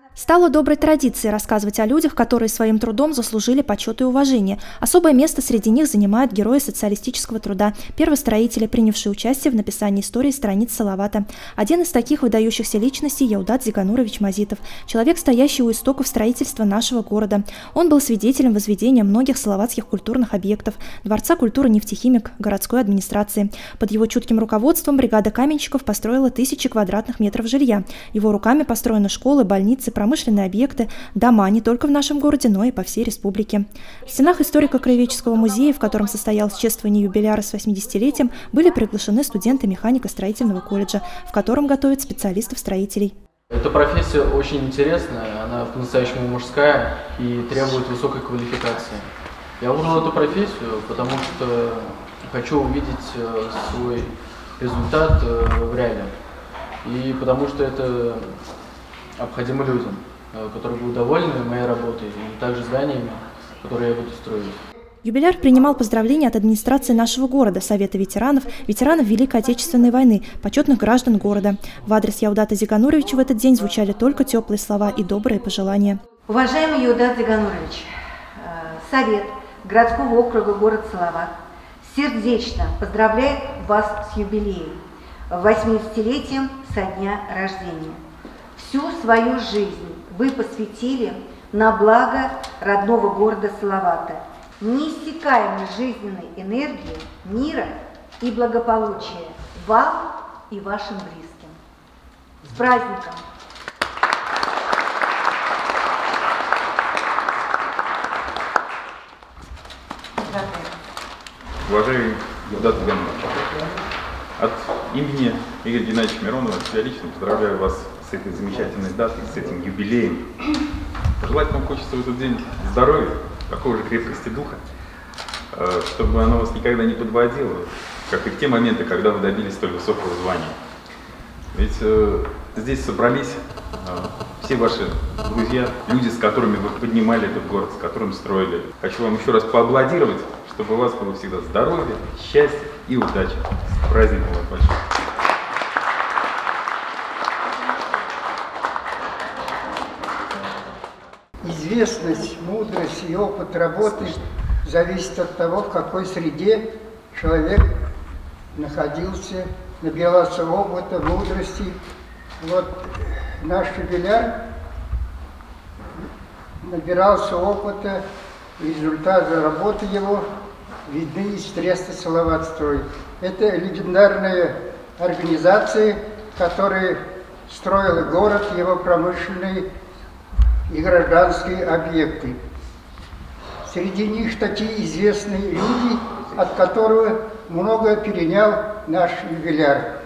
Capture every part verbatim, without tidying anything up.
Стало доброй традицией рассказывать о людях, которые своим трудом заслужили почет и уважение. Особое место среди них занимают герои социалистического труда, первостроители, принявшие участие в написании истории страниц Салавата. Один из таких выдающихся личностей – Яудат Зиганурович Мазитов, человек, стоящий у истоков строительства нашего города. Он был свидетелем возведения многих салаватских культурных объектов, Дворца культуры «Нефтехимик», городской администрации. Под его чутким руководством бригада каменщиков построила тысячи квадратных метров жилья. Его руками построены школы, больницы, промышленные объекты, дома не только в нашем городе, но и по всей республике. В стенах историко-краеведческого музея, в котором состоялось чествование юбиляра с восьмидесятилетием, были приглашены студенты механико-строительного колледжа, в котором готовят специалистов-строителей. Эта профессия очень интересная, она по-настоящему мужская и требует высокой квалификации. Я выбрал эту профессию, потому что хочу увидеть свой результат в реале. И потому что это необходимо людям, которые будут довольны моей работой и также зданиями, которые я буду строить. Юбиляр принимал поздравления от администрации нашего города, Совета ветеранов, ветеранов Великой Отечественной войны, почетных граждан города. В адрес Яудата Зигануровича в этот день звучали только теплые слова и добрые пожелания. Уважаемый Яудат Зиганурович, Совет городского округа город Салават сердечно поздравляет вас с юбилеем, восьмидесятилетием со дня рождения. Всю свою жизнь вы посвятили на благо родного города Салавата, неиссякаемой жизненной энергии, мира и благополучия вам и вашим близким. С праздником! Уважаемый Яудат Зиганурович, от имени Игоря Геннадьевича Миронова я лично поздравляю вас с этой замечательной датой, с этим юбилеем. Пожелать вам хочется в этот день здоровья, такой же крепкости духа, чтобы оно вас никогда не подводило, как и в те моменты, когда вы добились столь высокого звания. Ведь э, здесь собрались э, все ваши друзья, люди, с которыми вы поднимали этот город, с которым строили. Хочу вам еще раз поаплодировать, чтобы у вас было всегда здоровье, счастье и удачи. С праздником вас большое! Известность, мудрость и опыт работы зависит от того, в какой среде человек находился, набирался опыта, мудрости. Вот наш юбиляр набирался опыта, результаты работы его видны из треста «Салаватстрой». Это легендарная организация, которая строила город, его промышленные и гражданские объекты. Среди них такие известные люди, от которых многое перенял наш юбиляр.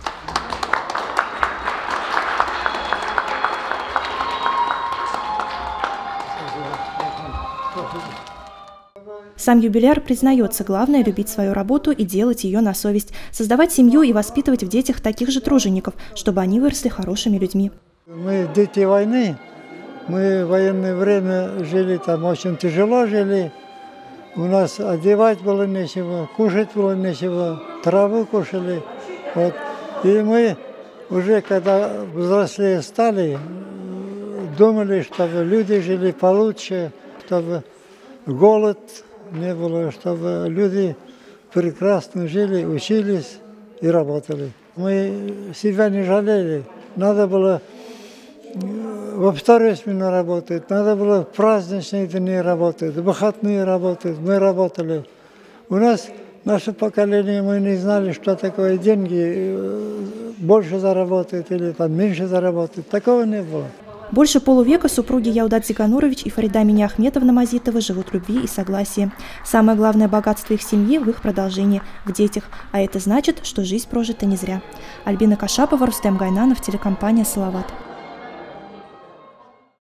Сам юбиляр признается, главное – любить свою работу и делать ее на совесть, создавать семью и воспитывать в детях таких же тружеников, чтобы они выросли хорошими людьми. Мы дети войны. Мы в военное время жили там, очень тяжело жили. У нас одевать было нечего, кушать было нечего, траву кушали. Вот. И мы уже, когда взрослее стали, думали, чтобы люди жили получше, чтобы голод не было, чтобы люди прекрасно жили, учились и работали. Мы себя не жалели. Надо было во вторую смену работать, надо было в праздничные дни работать, в выходные работать, мы работали. У нас, наше поколение, мы не знали, что такое деньги, больше заработать или там меньше заработать, такого не было. Больше полувека супруги Яудат Зиганурович и Фарида Миниахметовна Мазитова живут в любви и согласии. Самое главное богатство их семьи в их продолжении, в детях, а это значит, что жизнь прожита не зря. Альбина Кашапова, Рустем Гайнанов, телекомпания «Салават».